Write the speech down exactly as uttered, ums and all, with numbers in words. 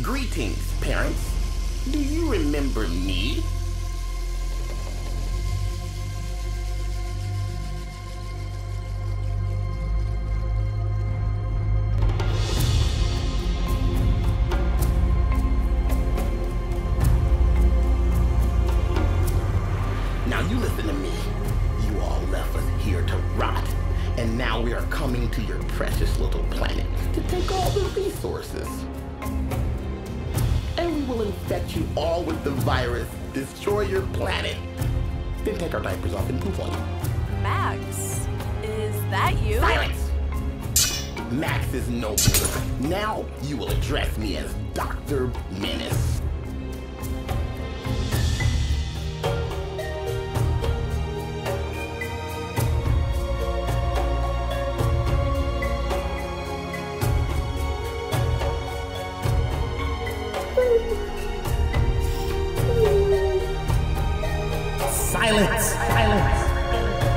Greetings, parents. Do you remember me? Now you listen to me. You all left us here to rot, and now we are coming to your precious little planet to take all the resources. And we will infect you all with the virus, destroy your planet, then take our diapers off and poop on you. Max, is that you? Silence! Max is no good. Now you will address me as Doctor Menace. Silence! Silence!